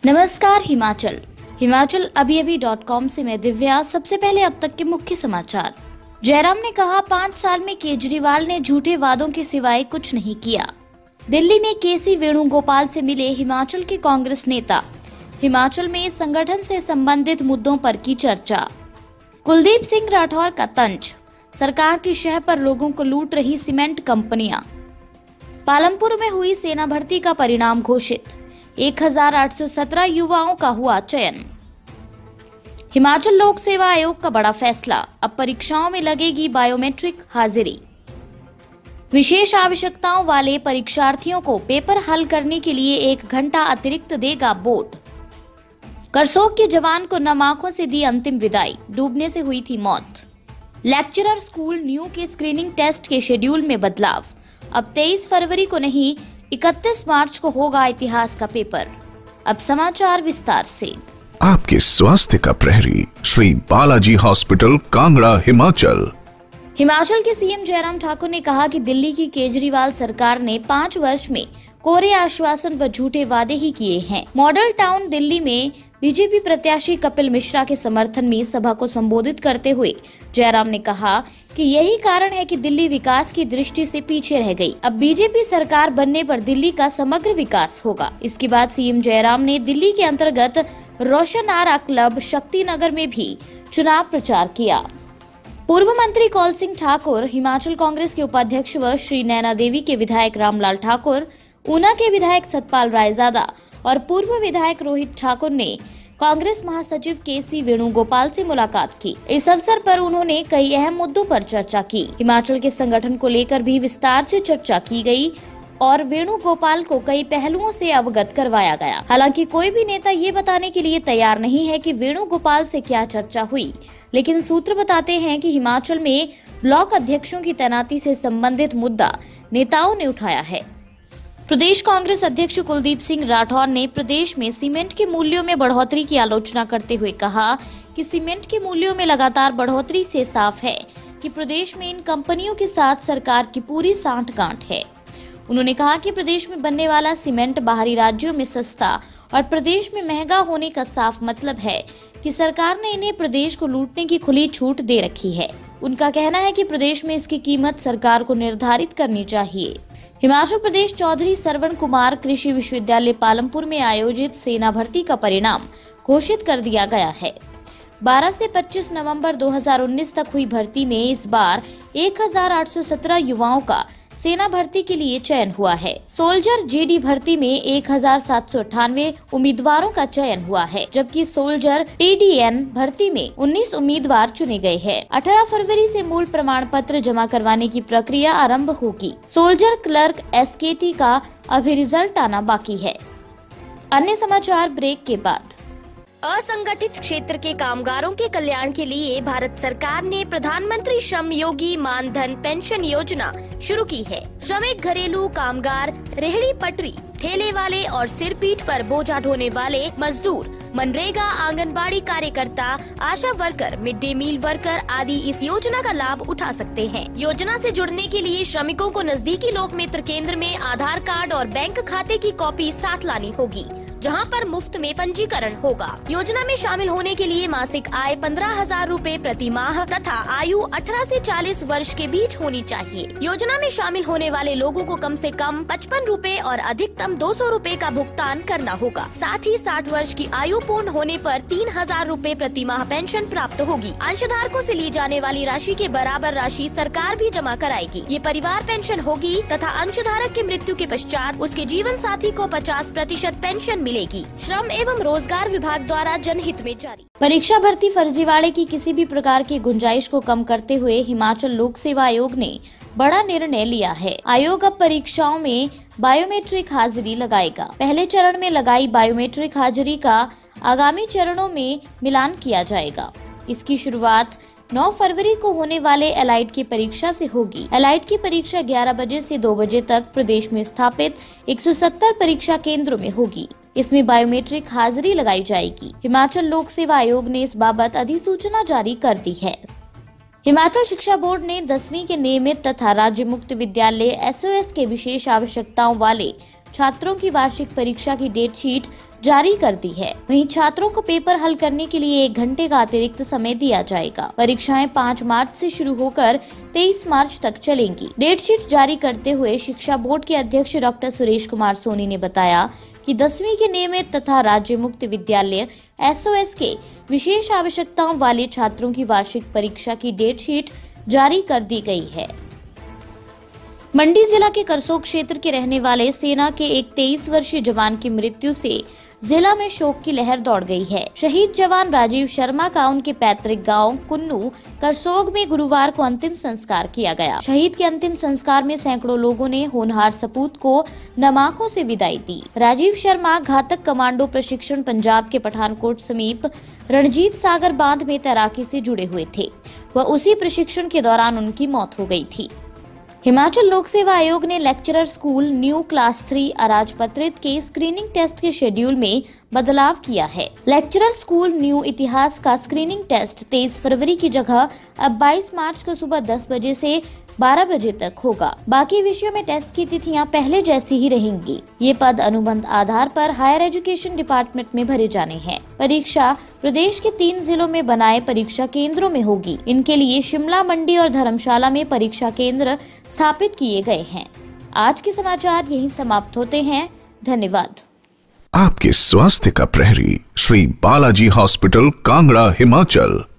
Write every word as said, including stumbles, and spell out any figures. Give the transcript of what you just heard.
नमस्कार हिमाचल हिमाचल अभी अभी डॉट कॉम से मैं दिव्या। सबसे पहले अब तक के मुख्य समाचार। जयराम ने कहा, पाँच साल में केजरीवाल ने झूठे वादों के सिवाय कुछ नहीं किया। दिल्ली में केसी वेणुगोपाल से मिले हिमाचल के कांग्रेस नेता। हिमाचल में संगठन से संबंधित मुद्दों पर की चर्चा। कुलदीप सिंह राठौर का तंज, सरकार की शह पर लोगों को लूट रही सीमेंट कंपनियां। पालमपुर में हुई सेना भर्ती का परिणाम घोषित, एक हजार आठ सौ सत्रह युवाओं का हुआ चयन। हिमाचल लोक सेवा आयोग का बड़ा फैसला, अब परीक्षाओं में लगेगी बायोमेट्रिक हाजिरी। विशेष आवश्यकताओं वाले परीक्षार्थियों को पेपर हल करने के लिए एक घंटा अतिरिक्त देगा बोर्ड। करसोग के जवान को नम आंखों से दी अंतिम विदाई, डूबने से हुई थी मौत। लेक्चरर स्कूल न्यू के स्क्रीनिंग टेस्ट के शेड्यूल में बदलाव, अब तेईस फरवरी को नहीं इकतीस मार्च को होगा इतिहास का पेपर। अब समाचार विस्तार से। आपके स्वास्थ्य का प्रहरी श्री बालाजी हॉस्पिटल कांगड़ा हिमाचल। हिमाचल के सीएम जयराम ठाकुर ने कहा कि दिल्ली की केजरीवाल सरकार ने पाँच वर्ष में कोरे आश्वासन व झूठे वादे ही किए हैं। मॉडल टाउन दिल्ली में बीजेपी प्रत्याशी कपिल मिश्रा के समर्थन में सभा को संबोधित करते हुए जयराम ने कहा कि यही कारण है कि दिल्ली विकास की दृष्टि से पीछे रह गई। अब बीजेपी सरकार बनने पर दिल्ली का समग्र विकास होगा। इसके बाद सीएम जयराम ने दिल्ली के अंतर्गत रोशन आरा क्लब शक्ति नगर में भी चुनाव प्रचार किया। पूर्व मंत्री कौल सिंह ठाकुर, हिमाचल कांग्रेस के उपाध्यक्ष व श्री नैना देवी के विधायक रामलाल ठाकुर, ऊना के विधायक सतपाल रायजादा और पूर्व विधायक रोहित ठाकुर ने कांग्रेस महासचिव केसी वेणुगोपाल से मुलाकात की। इस अवसर पर उन्होंने कई अहम मुद्दों पर चर्चा की। हिमाचल के संगठन को लेकर भी विस्तार से चर्चा की गई और वेणुगोपाल को कई पहलुओं से अवगत करवाया गया। हालांकि कोई भी नेता ये बताने के लिए तैयार नहीं है कि वेणुगोपाल से क्या चर्चा हुई, लेकिन सूत्र बताते हैं कि हिमाचल में ब्लॉक अध्यक्षों की तैनाती से संबंधित मुद्दा नेताओं ने उठाया है। प्रदेश कांग्रेस अध्यक्ष कुलदीप सिंह राठौर ने प्रदेश में सीमेंट के मूल्यों में बढ़ोतरी की आलोचना करते हुए कहा कि सीमेंट के मूल्यों में लगातार बढ़ोतरी से साफ है कि प्रदेश में इन कंपनियों के साथ सरकार की पूरी सांठगांठ है। उन्होंने कहा कि प्रदेश में बनने वाला सीमेंट बाहरी राज्यों में सस्ता और प्रदेश में महंगा होने का साफ मतलब है कि सरकार ने इन्हें प्रदेश को लूटने की खुली छूट दे रखी है। उनका कहना है कि प्रदेश में इसकी कीमत सरकार को निर्धारित करनी चाहिए। हिमाचल प्रदेश चौधरी सरवण कुमार कृषि विश्वविद्यालय पालमपुर में आयोजित सेना भर्ती का परिणाम घोषित कर दिया गया है। बारह से पच्चीस नवंबर दो हज़ार उन्नीस तक हुई भर्ती में इस बार एक हजार आठ सौ सत्रह युवाओं का सेना भर्ती के लिए चयन हुआ है। सोल्जर जेडी भर्ती में एक हजार सात सौ अट्ठानवे उम्मीदवारों का चयन हुआ है, जबकि सोल्जर टीडीएन भर्ती में उन्नीस उम्मीदवार चुने गए हैं। अठारह फरवरी से मूल प्रमाण पत्र जमा करवाने की प्रक्रिया आरंभ होगी। सोल्जर क्लर्क एसकेटी का अभी रिजल्ट आना बाकी है। अन्य समाचार ब्रेक के बाद। असंगठित क्षेत्र के कामगारों के कल्याण के लिए भारत सरकार ने प्रधानमंत्री श्रम योगी मानधन पेंशन योजना शुरू की है। श्रमिक, घरेलू कामगार, रेहड़ी पटरी, ठेले वाले और सिरपीट पर बोझा ढोने वाले मजदूर, मनरेगा, आंगनबाड़ी कार्यकर्ता, ASHA worker, mid day meal worker आदि इस योजना का लाभ उठा सकते हैं। योजना से जुड़ने के लिए श्रमिकों को नजदीकी लोक मित्र केंद्र में आधार कार्ड और बैंक खाते की कॉपी साथ लानी होगी, जहां पर मुफ्त में पंजीकरण होगा। योजना में शामिल होने के लिए मासिक आय पंद्रह हजार रूपए प्रति माह तथा आयु अठारह से चालीस वर्ष के बीच होनी चाहिए। योजना में शामिल होने वाले लोगों को कम से कम पचपन रूपए और अधिकतम दो सौ रूपए का भुगतान करना होगा। साथ ही साठ वर्ष की आयु पूर्ण होने पर तीन हजार रूपए प्रति माह पेंशन प्राप्त होगी। अंशधारकों से ली जाने वाली राशि के बराबर राशि सरकार भी जमा कराएगी। ये परिवार पेंशन होगी तथा अंशधारक की मृत्यु के पश्चात उसके जीवन साथी को पचास प्रतिशत पेंशन मिलेगी। श्रम एवं रोजगार विभाग द्वारा जनहित में जारी। परीक्षा भर्ती फर्जीवाड़े की किसी भी प्रकार की गुंजाइश को कम करते हुए हिमाचल लोक सेवा आयोग ने बड़ा निर्णय लिया है। आयोग अब परीक्षाओं में बायोमेट्रिक हाजिरी लगाएगा। पहले चरण में लगाई बायोमेट्रिक हाजिरी का आगामी चरणों में मिलान किया जाएगा। इसकी शुरुआत नौ फरवरी को होने वाले एलाइड की परीक्षा से होगी। एलाइड की परीक्षा ग्यारह बजे से दो बजे तक प्रदेश में स्थापित एक सौ सत्तर परीक्षा केंद्रों में होगी। इसमें बायोमेट्रिक हाजिरी लगाई जाएगी। हिमाचल लोक सेवा आयोग ने इस बाबत अधिसूचना जारी कर दी है। हिमाचल शिक्षा बोर्ड ने दसवीं के नियमित तथा राज्य मुक्त विद्यालय एसओएस के विशेष आवश्यकताओं वाले छात्रों की वार्षिक परीक्षा की डेट शीट जारी कर दी है। वहीं छात्रों को पेपर हल करने के लिए एक घंटे का अतिरिक्त समय दिया जाएगा। परीक्षाएं पाँच मार्च से शुरू होकर तेईस मार्च तक चलेंगी। डेट शीट जारी करते हुए शिक्षा बोर्ड के अध्यक्ष डॉक्टर सुरेश कुमार सोनी ने बताया कि दसवीं के नियमित तथा राज्य मुक्त विद्यालय एस ओ एस के विशेष आवश्यकताओं वाले छात्रों की वार्षिक परीक्षा की डेट शीट जारी कर दी गई है। मंडी जिला के करसोग क्षेत्र के रहने वाले सेना के एक तेईस वर्षीय जवान की मृत्यु से जिला में शोक की लहर दौड़ गई है। शहीद जवान राजीव शर्मा का उनके पैतृक गांव कुन्नू करसोग में गुरुवार को अंतिम संस्कार किया गया। शहीद के अंतिम संस्कार में सैकड़ों लोगों ने होनहार सपूत को नम आंखों से विदाई दी। राजीव शर्मा घातक कमांडो प्रशिक्षण पंजाब के पठानकोट समीप रणजीत सागर बांध में तैराकी से जुड़े हुए थे। वह उसी प्रशिक्षण के दौरान उनकी मौत हो गई थी। हिमाचल लोक सेवा आयोग ने lecturer school new class three अराजपत्रित के स्क्रीनिंग टेस्ट के शेड्यूल में बदलाव किया है। लेक्चरर स्कूल न्यू इतिहास का स्क्रीनिंग टेस्ट तेईस फरवरी की जगह अब बाईस मार्च को सुबह दस बजे से बारह बजे तक होगा। बाकी विषयों में टेस्ट की तिथियां पहले जैसी ही रहेंगी। ये पद अनुबंध आधार पर हायर एजुकेशन डिपार्टमेंट में भरे जाने हैं। परीक्षा प्रदेश के तीन जिलों में बनाए परीक्षा केंद्रों में होगी। इनके लिए शिमला, मंडी और धर्मशाला में परीक्षा केंद्र स्थापित किए गए हैं। आज के समाचार यहीं समाप्त होते हैं। धन्यवाद। आपके स्वास्थ्य का प्रहरी श्री बालाजी हॉस्पिटल, कांगड़ा, हिमाचल।